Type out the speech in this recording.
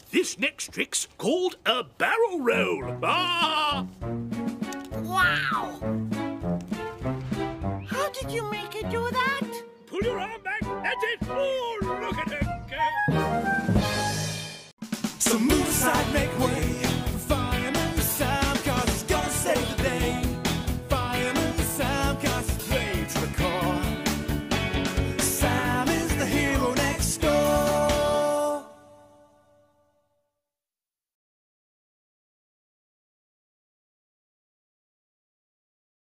This next trick's called a barrel roll. Ah! Wow!